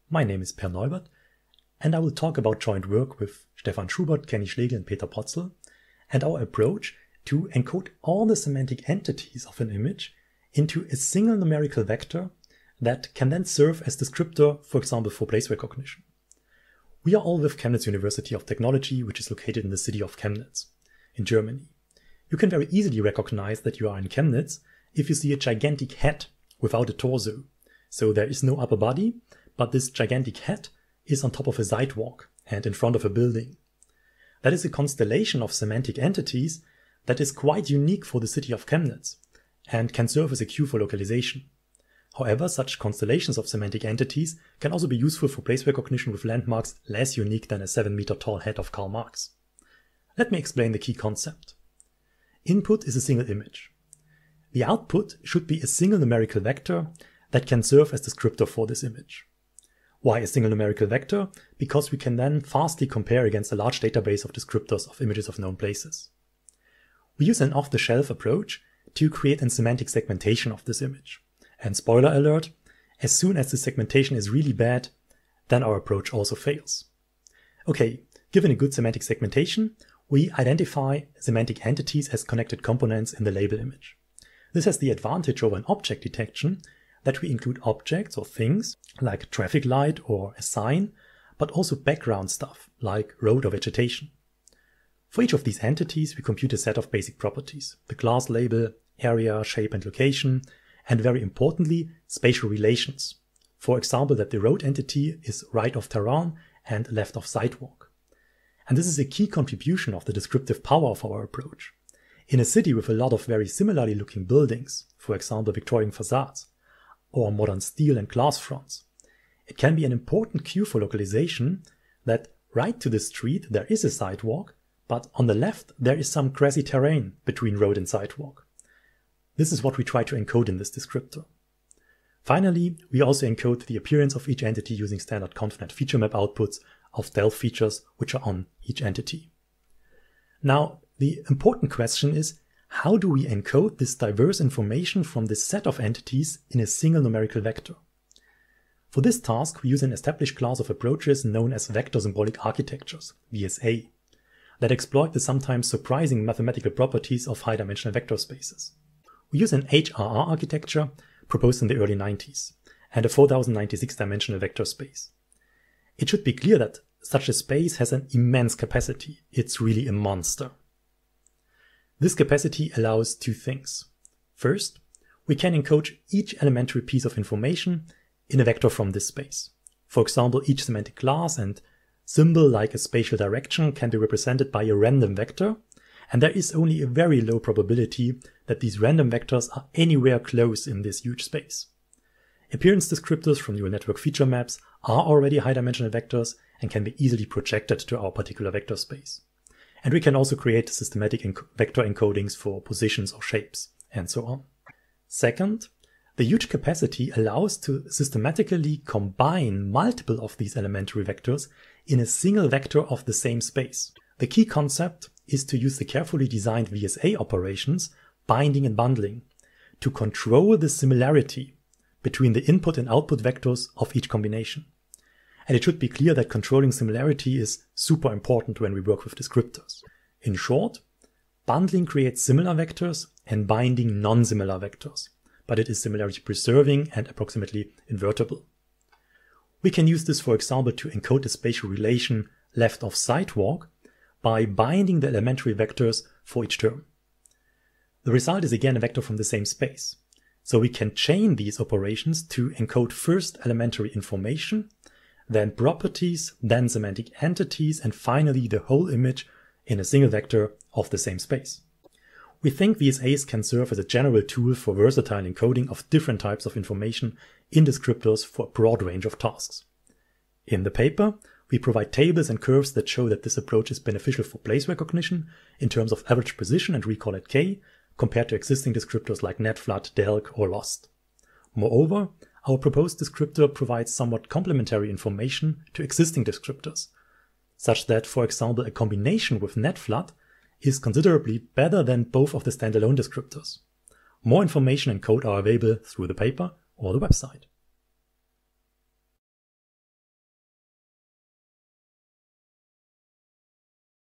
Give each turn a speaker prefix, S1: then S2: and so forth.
S1: My name is Per Neubert, and I will talk about joint work with Stefan Schubert, Kenny Schlegel, and Peter Potzel, and our approach to encode all the semantic entities of an image into a single numerical vector that can then serve as descriptor, for example, for place recognition. We are all with Chemnitz University of Technology, which is located in the city of Chemnitz in Germany. You can very easily recognize that you are in Chemnitz if you see a gigantic hat without a torso. So there is no upper body, but this gigantic hat is on top of a sidewalk and in front of a building. That is a constellation of semantic entities that is quite unique for the city of Chemnitz and can serve as a cue for localization. However, such constellations of semantic entities can also be useful for place recognition with landmarks less unique than a 7-meter tall hat of Karl Marx. Let me explain the key concept. Input is a single image. The output should be a single numerical vector that can serve as descriptor for this image. Why a single numerical vector? Because we can then fastly compare against a large database of descriptors of images of known places. We use an off-the-shelf approach to create a semantic segmentation of this image. And spoiler alert, as soon as the segmentation is really bad, then our approach also fails. Okay, given a good semantic segmentation, we identify semantic entities as connected components in the label image. This has the advantage over an object detection that we include objects or things like a traffic light or a sign, but also background stuff like road or vegetation. For each of these entities, we compute a set of basic properties: the class label, area, shape and location, and very importantly, spatial relations. For example, that the road entity is right of terrain and left of sidewalk. And this is a key contribution of the descriptive power of our approach. In a city with a lot of very similarly looking buildings, for example Victorian facades, or modern steel and glass fronts, it can be an important cue for localization that right to the street there is a sidewalk, but on the left there is some grassy terrain between road and sidewalk. This is what we try to encode in this descriptor. Finally, we also encode the appearance of each entity using standard ConvNet feature map outputs of Delph features which are on each entity. Now, the important question is, how do we encode this diverse information from this set of entities in a single numerical vector? For this task, we use an established class of approaches known as vector symbolic architectures, VSA, that exploit the sometimes surprising mathematical properties of high-dimensional vector spaces. We use an HRR architecture proposed in the early 90s and a 4096-dimensional vector space. It should be clear that such a space has an immense capacity. It's really a monster. This capacity allows two things. First, we can encode each elementary piece of information in a vector from this space. For example, each semantic class and symbol like a spatial direction can be represented by a random vector, and there is only a very low probability that these random vectors are anywhere close in this huge space. Appearance descriptors from neural network feature maps are already high-dimensional vectors and can be easily projected to our particular vector space. And we can also create systematic vector encodings for positions or shapes, and so on. Second, the huge capacity allows to systematically combine multiple of these elementary vectors in a single vector of the same space. The key concept is to use the carefully designed VSA operations, binding and bundling, to control the similarity between the input and output vectors of each combination. And it should be clear that controlling similarity is super important when we work with descriptors. In short, bundling creates similar vectors and binding non-similar vectors, but it is similarity preserving and approximately invertible. We can use this, for example, to encode the spatial relation left of sidewalk by binding the elementary vectors for each term. The result is again a vector from the same space. So we can chain these operations to encode first elementary information, then properties, then semantic entities, and finally the whole image in a single vector of the same space. We think VSAs can serve as a general tool for versatile encoding of different types of information in descriptors for a broad range of tasks. In the paper, we provide tables and curves that show that this approach is beneficial for place recognition in terms of average position and recall at k, compared to existing descriptors like netflood, delq, or lost. Moreover, our proposed descriptor provides somewhat complementary information to existing descriptors, such that, for example, a combination with netflood is considerably better than both of the standalone descriptors. More information and code are available through the paper or the website.